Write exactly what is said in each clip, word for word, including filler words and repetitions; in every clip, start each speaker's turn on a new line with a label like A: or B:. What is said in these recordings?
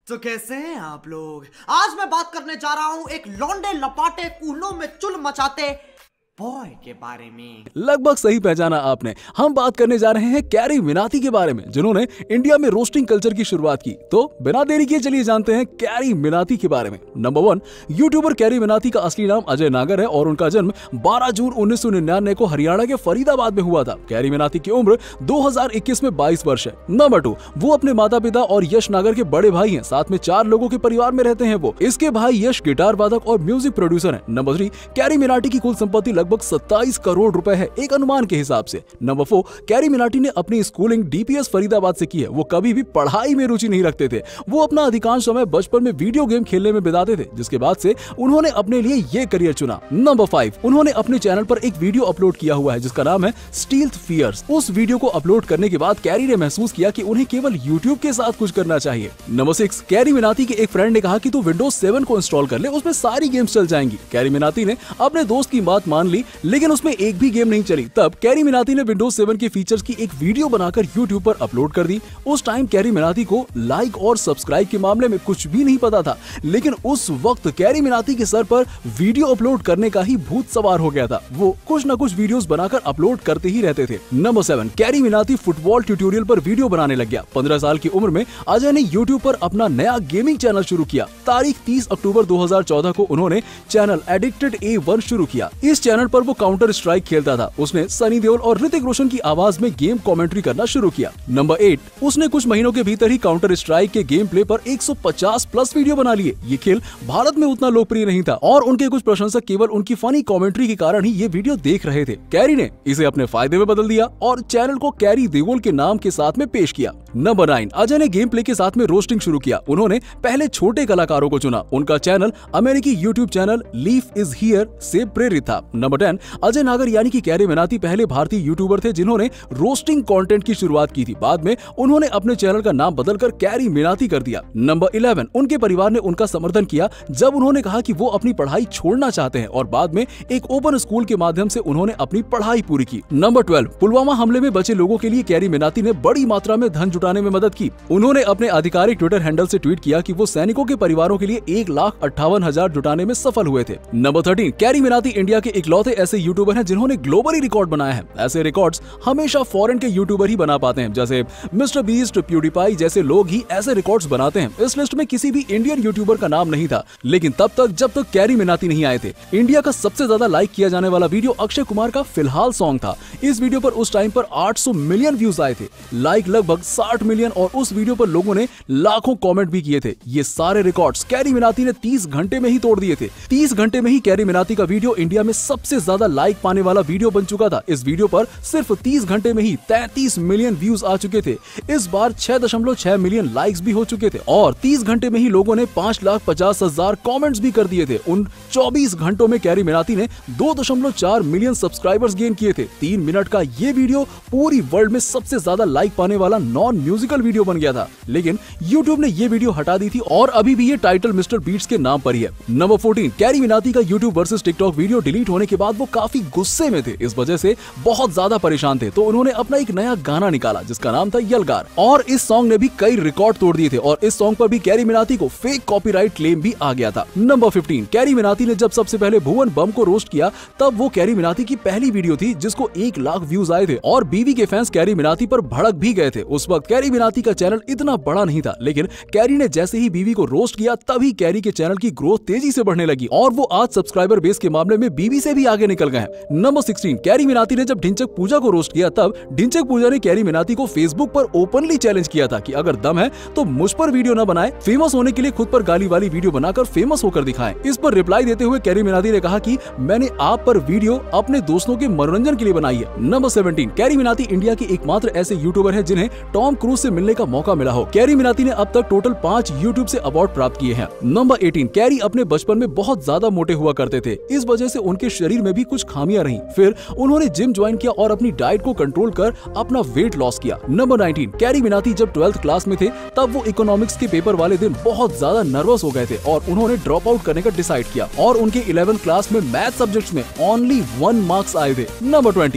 A: तो कैसे हैं आप लोग। आज मैं बात करने जा रहा हूं एक लौंडे लपाटे कूलों में चुल मचाते बॉय के बारे में।
B: लगभग सही पहचाना आपने। हम बात करने जा रहे हैं कैरी मिनाती के बारे में, जिन्होंने इंडिया में रोस्टिंग कल्चर की शुरुआत की। तो बिना देरी किए चलिए जानते हैं कैरी मिनाती के बारे में। Number one, YouTuber Carry Minati का असली नाम अजय नागर है और उनका जन्म बारह जून उन्नीस सौ निन्यानवे को हरियाणा के फरीदाबाद में हुआ था। कैरी मिनाती की उम्र दो हज़ार इक्कीस में बाईस वर्ष है। नंबर टू, वो अपने माता पिता और यश नागर के बड़े भाई हैं। साथ में चार लोगों के परिवार में रहते हैं वो। इसके भाई यश गिटार वादक और म्यूजिक प्रोड्यूसर है। नंबर थ्री, कैरी मिनाटी की कुल संपत्ति लगभग सत्ताईस करोड़ रुपए है, एक अनुमान के हिसाब से। नंबर फोर, कैरी मिनाटी ने अपनी स्कूलिंग डीपीएस फरीदाबाद से की है। वो कभी भी पढ़ाई में रुचि नहीं रखते थे। वो अपना अधिकांश समय बचपन में वीडियो गेम खेलने में बिताते थे, जिसके बाद से उन्होंने अपने लिए ये करियर चुना। नंबर फाइव, उन्होंने अपने चैनल पर एक वीडियो अपलोड किया हुआ है जिसका नाम है स्टील्थ फियर्स। उस वीडियो को अपलोड करने के बाद कैरी ने महसूस किया कि उन्हें केवल यूट्यूब के साथ कुछ करना चाहिए। नंबर सिक्स, कैरी मिनाती के एक फ्रेंड ने कहा कि तू विंडोज सेवन को इंस्टॉल कर ले, उसमें सारी गेम्स चल जाएंगी। कैरी मिनाती ने अपने दोस्त की बात मान ली, लेकिन उसमें एक भी गेम नहीं चली। तब कैरी मिनाती ने विंडोज सेवन के फीचर्स की एक वीडियो बनाकर यूट्यूब पर अपलोड कर दी। उस टाइम कैरी मिनाती को लाइक और सब्सक्राइब के मामले में कुछ भी नहीं पता था, लेकिन उस वक्त कैरी मिनाती के सर पर वीडियो अपलोड करने का ही भूत सवार हो गया था। वो कुछ न कुछ वीडियोस बनाकर अपलोड करते ही रहते थे। Number seven, Carry Minati football tutorial पर वीडियो बनाने लग गया। पंद्रह साल की उम्र में अजय ने यूट्यूब पर अपना नया गेमिंग चैनल शुरू किया। तारीख तीस अक्टूबर दो हज़ार चौदह को उन्होंने चैनल एडिक्टेड ए वन शुरू किया। इस चैनल पर वो काउंटर स्ट्राइक खेलता था। उसने सनी देओल और ऋतिक रोशन की आवाज में गेम कमेंट्री करना शुरू किया। नंबर एट, उसने कुछ महीनों के भीतर ही काउंटर स्ट्राइक के गेम प्ले पर एक सौ पचास प्लस वीडियो बना लिए। ये खेल भारत में उतना लोकप्रिय नहीं था और उनके कुछ प्रशंसक केवल उनकी फनी कमेंट्री के कारण ही ये वीडियो देख रहे थे। कैरी ने इसे अपने फायदे में बदल दिया और चैनल को कैरी देओल के नाम के साथ में पेश किया। नंबर नाइन, अजय ने गेम प्ले के साथ में रोस्टिंग शुरू किया। उन्होंने पहले छोटे कलाकारों को चुना। उनका चैनल अमेरिकी YouTube channel Leaf is here से प्रेरित था। नंबर टेन, अजय नागर यानी कि कैरी मिनाती पहले भारतीय यूट्यूबर थे जिन्होंने रोस्टिंग कंटेंट की शुरुआत की थी। बाद में उन्होंने अपने चैनल का नाम बदलकर कैरी मिनाती कर दिया। नंबर इलेवन, उनके परिवार ने उनका समर्थन किया जब उन्होंने कहा कि वो अपनी पढ़ाई छोड़ना चाहते हैं और बाद में एक ओपन स्कूल के माध्यम से उन्होंने अपनी पढ़ाई पूरी की। नंबर ट्वेल्व, पुलवामा हमले में बचे लोगों के लिए कैरी मिनाती ने बड़ी मात्रा में धन जुटाने में मदद की। उन्होंने अपने आधिकारिक ट्विटर हैंडल से ट्वीट किया कि वो सैनिकों के परिवारों के लिए एक लाख अट्ठावन हजार जुटाने में सफल हुए थे। Number thirteen, Carry Minati India के इकलौते ऐसे यूट्यूबर हैं जिन्होंने ग्लोबली रिकॉर्ड बनाया है। ऐसे रिकॉर्ड्स हमेशा फॉरेन के यूट्यूबर ही बना पाते हैं, जैसे मिस्टर बीस्ट, प्यूडीपाई जैसे लोग ही ऐसे रिकॉर्ड्स बनाते हैं। इस लिस्ट में किसी भी इंडियन यूट्यूबर का नाम नहीं था, लेकिन तब तक जब तक कैरी मिनाती नहीं आए थे। इंडिया का सबसे ज्यादा लाइक किया जाने वाला वीडियो अक्षय कुमार का फिलहाल सॉन्ग था। इस वीडियो पर उस टाइम पर आठ सौ मिलियन व्यूज आए थे, लाइक लगभग साठ मिलियन और उस वीडियो पर लोगों ने लाखों कमेंट भी किए थे। ये सारे रिकॉर्ड्स कैरी मिनाती ने तीस घंटे में ही तोड़ दिए थे। तीस घंटे में ही कैरी मिनाती का वीडियो इंडिया में सबसे ज्यादा लाइक पाने वाला वीडियो बन चुका था। इस वीडियो पर सिर्फ तीस घंटे में ही तैंतीस मिलियन व्यूज आ चुके थे। इस बार छह दशमलव छह मिलियन लाइक्स भी हो चुके थे और तीस घंटे में ही लोगों ने पांच लाख पचास हजार कॉमेंट्स भी कर दिए थे। उन चौबीस घंटों में कैरी मिनाती ने दो दशमलव चार मिलियन सब्सक्राइबर्स गेन किए थे। तीन मिनट का ये वीडियो पूरी वर्ल्ड में सबसे ज्यादा लाइक पाने वाला नॉन म्यूजिकल वीडियो बन गया था, लेकिन यूट्यूब ने ये वीडियो हटा दी थी और अभी भी ये टाइटल मिस्टर बीट्स के नाम पर ही है। नंबर फोर्टीन, कैरी मिनाती का YouTube versus TikTok video delete होने के बाद वो काफी गुस्से में थे। इस वजह से बहुत ज्यादा परेशान थे, तो उन्होंने अपना एक नया गाना निकाला जिसका नाम था यलगार और इस सॉन्ग ने भी कई रिकॉर्ड तोड़ दिए थे और इस सॉन्ग पर भी कैरी मिनाती को फेक कॉपीराइट क्लेम भी आ गया था। नंबर फिफ्टीन, कैरी मिनाती ने जब सबसे पहले भुवन बम को रोस्ट किया तब वो कैरी मिनाती की पहली वीडियो थी जिसको एक लाख व्यूज आए थे और बीवी के फैंस कैरी मिनाती पर भड़क भी गए थे। उस वक्त कैरी मिनाती का चैनल इतना बड़ा नहीं था, लेकिन कैरी ने जैसे ही बीवी को रोस्ट किया तभी कैरी के चैनल की ग्रोथ तेजी से बढ़ने लगी और वो आज सब्सक्राइबर बेस के मामले में बीवी से भी आगे निकल गए हैं। नंबर सिक्सटीन, कैरी मिनाती ने जब ढिंचक पूजा को रोस्ट किया तब ढिंचक पूजा ने कैरी मिनाती को फेसबुक पर ओपनली चैलेंज किया था कि अगर दम है तो मुझ पर वीडियो न बनाए, फेमस होने के लिए खुद पर गाली वाली वीडियो बनाकर फेमस होकर दिखाएं। इस पर रिप्लाई देते हुए कैरी मिनाती ने कहा कि मैंने आप पर वीडियो अपने दोस्तों के मनोरंजन के लिए बनाई है। Number seventeen, Carry Minati India के एकमात्र ऐसे यूट्यूबर है जिन्हें टॉम क्रूज से मिलने का मौका मिला हो। कैरी मिनाती ने अब तक टोटल पांच यूट्यूब से अवार्ड प्राप्त किए हैं। नंबर एटीन, कैरी अपने बचपन में बहुत ज्यादा मोटे हुआ करते थे। इस वजह से उनके शरीर में भी कुछ खामियां रही। फिर उन्होंने जिम ज्वाइन किया और अपनी डाइट को कंट्रोल कर अपना वेट लॉस किया। नंबर नाइनटीन, कैरी मिनाती जब ट्वेल्थ क्लास में थे तब वो इकोनॉमिक्स के पेपर वाले दिन बहुत ज्यादा नर्वस हो गए थे और उन्होंने ड्रॉप आउट करने का डिसाइड किया और उनके इलेवेंथ क्लास में मैथ सब्जेक्ट्स में ओनली वन मार्क्स आए थे। नंबर ट्वेंटी,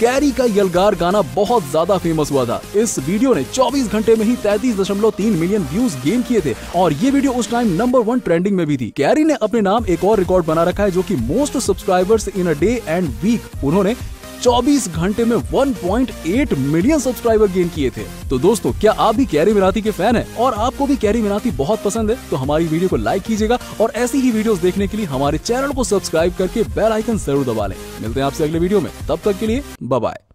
B: कैरी का यलगार गाना बहुत ज्यादा फेमस हुआ था। इस वीडियो ने चौबीस घंटे में ही तैंतीस दशमलव तीन मिलियन व्यूज गेन किए थे और ये वीडियो उस टाइम नंबर वन ट्रेंडिंग में भी थी। कैरी ने अपने नाम एक और रिकॉर्ड बना रखा है, जो कि most subscribers in a day and week. उन्होंने चौबीस घंटे में एक पॉइंट आठ मिलियन सब्सक्राइबर गेन किए थे। तो दोस्तों, क्या आप भी कैरी मिनाती के फैन हैं और आपको भी कैरी मिनाती बहुत पसंद है? तो हमारी वीडियो को लाइक कीजिएगा और ऐसी ही वीडियोस देखने के लिए हमारे चैनल को सब्सक्राइब करके बेल आइकन जरूर दबा लें। मिलते हैं आपसे अगले वीडियो में, तब तक के लिए बाय बाय।